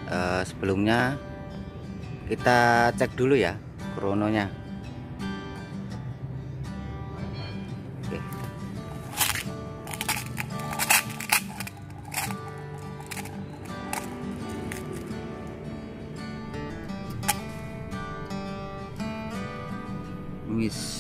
Sebelumnya kita cek dulu ya krononya. Oke. Wis.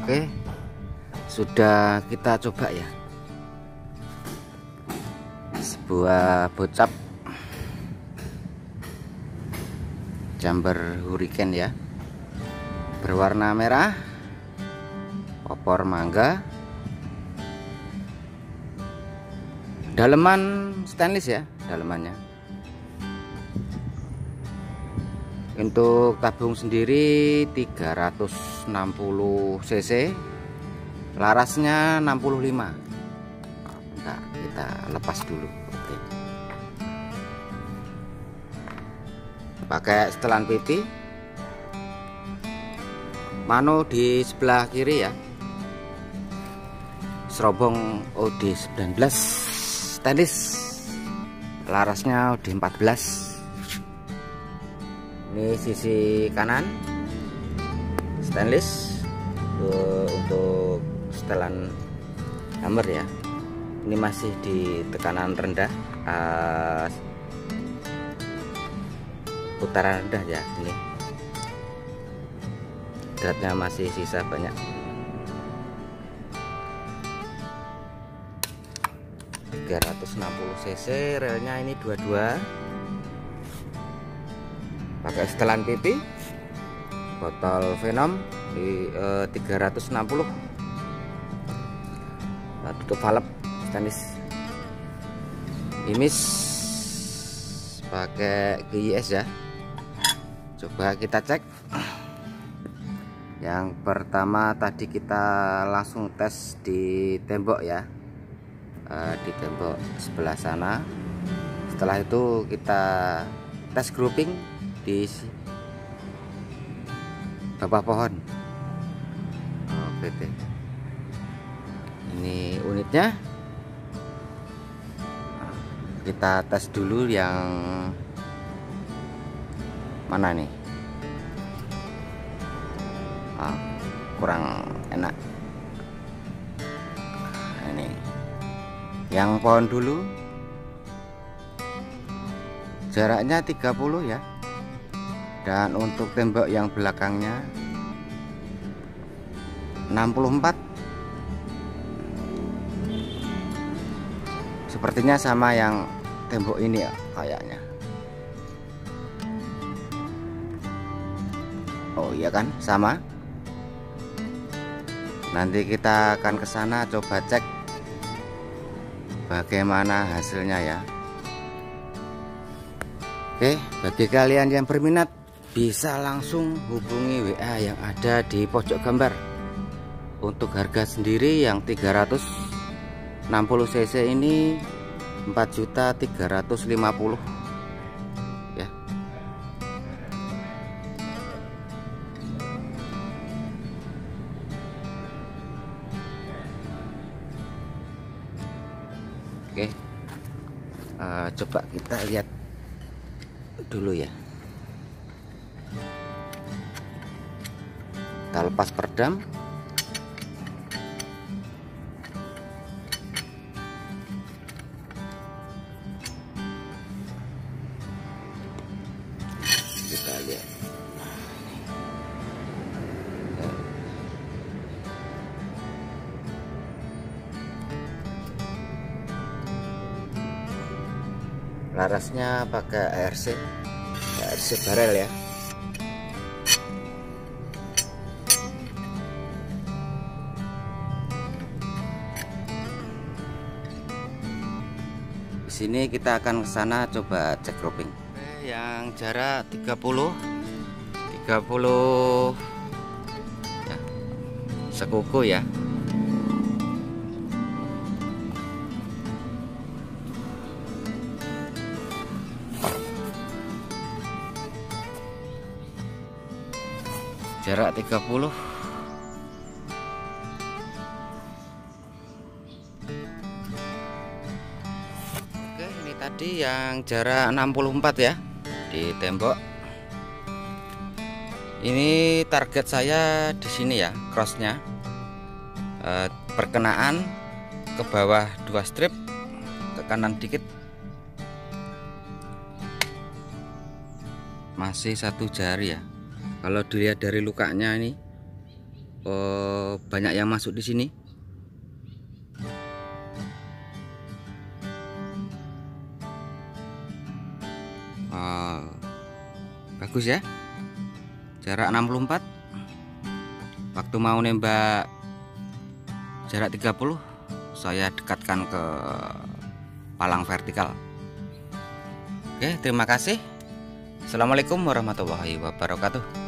Oke, sudah kita coba ya, sebuah bocap Jumper Hurricane ya, berwarna merah, opor mangga, daleman stainless ya dalemannya. Untuk tabung sendiri 360 cc, larasnya 65. Nah, kita lepas dulu. Oke. Pakai setelan pipi, mano di sebelah kiri ya, serobong OD19 stainless, larasnya OD14. Ini sisi kanan stainless untuk setelan hammer ya. Ini masih di tekanan rendah, putaran rendah ya. Ini dratnya masih sisa banyak. 360 cc, relnya ini 22. Pakai setelan pipi, botol Venom di 360. Nah, tutup valve stainless. Imis pakai GIS ya. Coba kita cek. Yang pertama tadi kita langsung tes di tembok ya, di tembok sebelah sana. Setelah itu kita tes grouping di bawah pohon. Oke deh. Ini unitnya. Kita tes dulu yang mana nih? Kurang enak. Ini yang pohon dulu. Jaraknya 30 ya. Dan untuk tembok yang belakangnya 64. Sepertinya sama yang tembok ini ya kayaknya. Oh iya kan, sama. Nanti kita akan ke sana coba cek bagaimana hasilnya ya. Oke, bagi kalian yang berminat bisa langsung hubungi WA yang ada di pojok gambar. Untuk harga sendiri yang 360 cc ini 4.350.000 ya. Oke, coba kita lihat dulu ya. Kita lepas perdam. Kita lihat. Larasnya pakai ARC barel ya. Di sini kita akan ke sana coba cek grouping. Yang jarak 30 ya, sekuku ya. Jarak 30. Oke, ini tadi yang jarak 64 ya di tembok. Ini target saya di sini ya, crossnya perkenaan ke bawah 2 strip, ke kanan dikit. Masih 1 jari ya. Kalau dilihat dari lukanya ini banyak yang masuk di sini. Bagus ya, jarak 64. Waktu mau nembak jarak 30, saya dekatkan ke palang vertikal. Oke, terima kasih. Assalamualaikum warahmatullahi wabarakatuh.